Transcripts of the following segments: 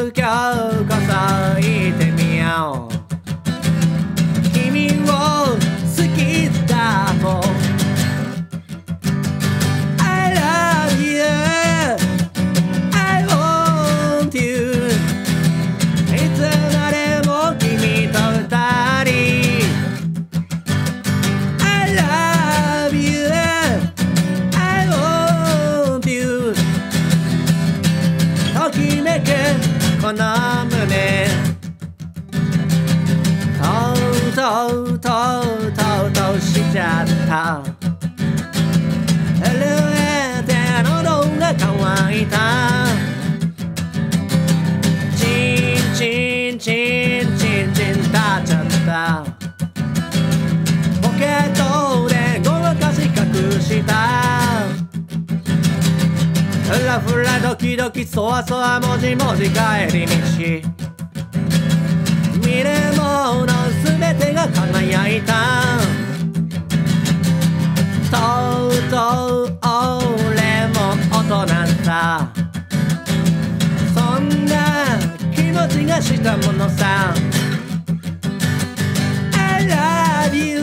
今日こそ言ってみよう。君を好きだと I love you I want you いつまでも君と二人 I love you I want you ときめくこの胸とうとうしちゃった震えて喉が渇いたチンチンチンチンチン立っちゃったポケットでごまかし隠したふらふらドキドキそわそわもじもじ帰り道見るものすべてが輝いたとうとう俺も大人さそんな気持ちがしたものさ I love you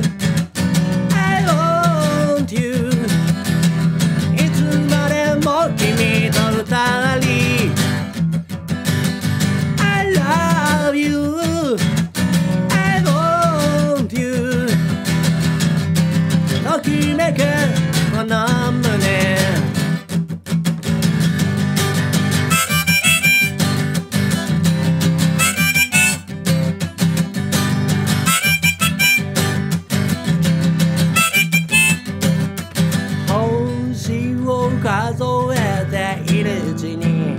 I want you いつまでも君と二人 I love you I want you ときめくこの胸星を数えているうちに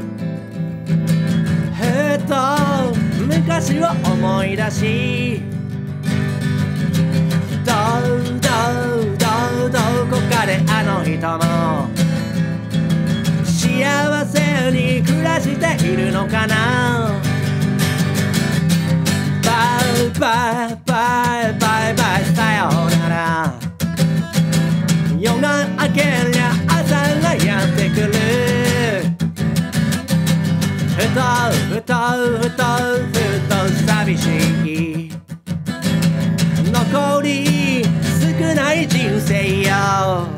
ふと昔を思い出しどこかであの人も幸せに暮らしているのかなバイバイバイバイバイさようなら夜が明けりゃ朝がやってくるふと寂しい残り少ない人生よ